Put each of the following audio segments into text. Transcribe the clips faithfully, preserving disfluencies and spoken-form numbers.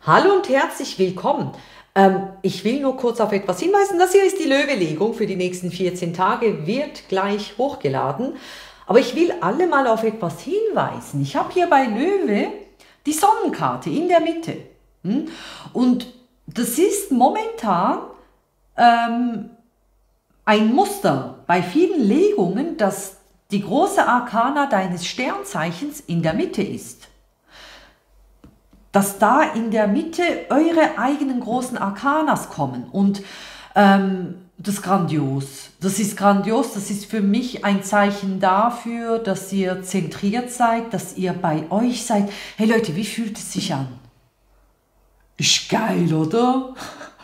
Hallo und herzlich willkommen. Ähm, ich will nur kurz auf etwas hinweisen. Das hier ist die Löwe-Legung für die nächsten vierzehn Tage, wird gleich hochgeladen. Aber ich will alle mal auf etwas hinweisen. Ich habe hier bei Löwe die Sonnenkarte in der Mitte. Hm? Und das ist momentan ähm, ein Muster bei vielen Legungen, dass die große Arkana deines Sternzeichens in der Mitte ist. Dass da in der Mitte eure eigenen großen Arkanas kommen. Und ähm, das ist grandios. Das ist grandios. Das ist für mich ein Zeichen dafür, dass ihr zentriert seid, dass ihr bei euch seid. Hey Leute, wie fühlt es sich an? Ist geil, oder?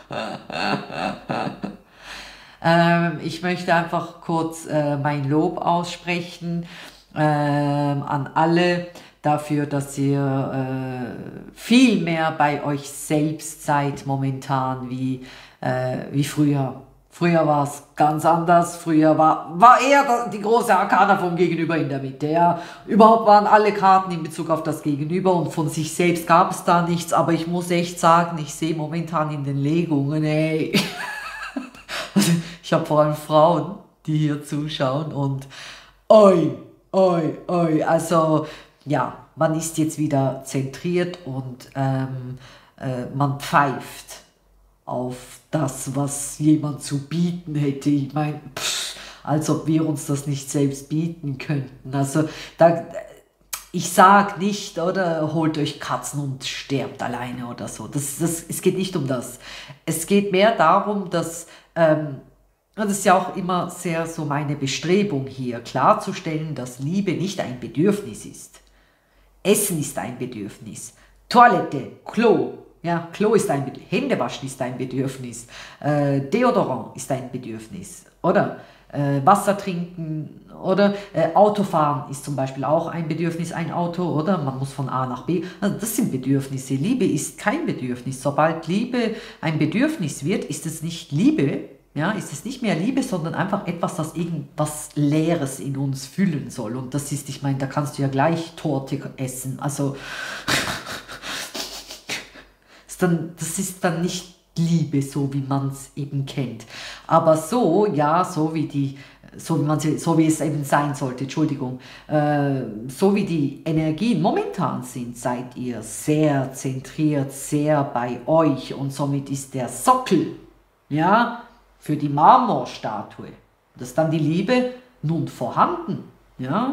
ähm, ich möchte einfach kurz äh, mein Lob aussprechen ähm, an alle, dafür, dass ihr äh, viel mehr bei euch selbst seid momentan wie, äh, wie früher. Früher war es ganz anders, früher war, war eher die große Arkana vom Gegenüber in der Mitte. Ja. Überhaupt waren alle Karten in Bezug auf das Gegenüber und von sich selbst gab es da nichts, aber ich muss echt sagen, ich sehe momentan in den Legungen, ey, also ich habe vor allem Frauen, die hier zuschauen und oi, oi, oi, also ja, man ist jetzt wieder zentriert und ähm, äh, man pfeift auf das, was jemand zu bieten hätte. Ich meine, als ob wir uns das nicht selbst bieten könnten. Also da, ich sage nicht, oder holt euch Katzen und sterbt alleine oder so. Das, das, es geht nicht um das. Es geht mehr darum, dass ähm, das ist ja auch immer sehr so meine Bestrebung hier, klarzustellen, dass Liebe nicht ein Bedürfnis ist. Essen ist ein Bedürfnis. Toilette, Klo, ja, Klo ist ein Bedürfnis. Händewaschen ist ein Bedürfnis. Äh, Deodorant ist ein Bedürfnis. Oder äh, Wasser trinken. Oder äh, Autofahren ist zum Beispiel auch ein Bedürfnis, ein Auto. Oder man muss von A nach B. Also das sind Bedürfnisse. Liebe ist kein Bedürfnis. Sobald Liebe ein Bedürfnis wird, ist es nicht Liebe. Ja, ist es nicht mehr Liebe, sondern einfach etwas, das irgendwas Leeres in uns füllen soll. Und das ist, ich meine, da kannst du ja gleich Torte essen. Also, ist dann, das ist dann nicht Liebe, so wie man es eben kennt. Aber so, ja, so wie die, so wie, man, so wie es eben sein sollte, Entschuldigung, äh, so wie die Energien momentan sind, seid ihr sehr zentriert, sehr bei euch und somit ist der Sockel, ja, für die Marmorstatue. Das ist dann die Liebe nun vorhanden. Ja?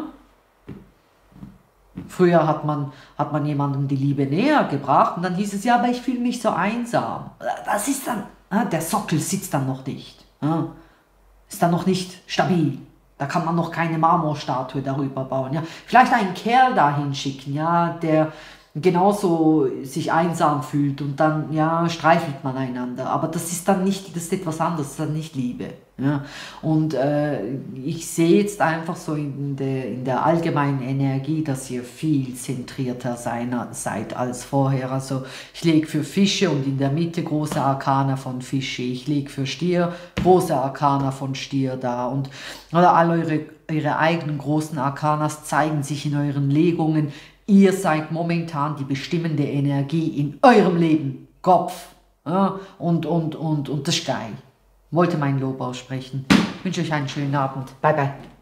Früher hat man, hat man jemandem die Liebe näher gebracht und dann hieß es, ja, aber ich fühle mich so einsam. Das ist dann, der Sockel sitzt dann noch nicht. Ja? Ist dann noch nicht stabil. Da kann man noch keine Marmorstatue darüber bauen. Ja? Vielleicht einen Kerl dahin schicken, ja, der genauso sich einsam fühlt und dann, ja, streichelt man einander. Aber das ist dann nicht, das ist etwas anderes, das ist dann nicht Liebe. Ja? Und äh, ich sehe jetzt einfach so in der, in der allgemeinen Energie, dass ihr viel zentrierter seiner, seid als vorher. Also ich lege für Fische und in der Mitte große Arkana von Fische. Ich lege für Stier große Arkana von Stier da. Und oder all eure, eure eigenen großen Arkanas zeigen sich in euren Legungen. Ihr seid momentan die bestimmende Energie in eurem Leben. Kopf. Ja, und, und, und, und das ist geil. Wollte mein Lob aussprechen. Ich wünsche euch einen schönen Abend. Bye, bye.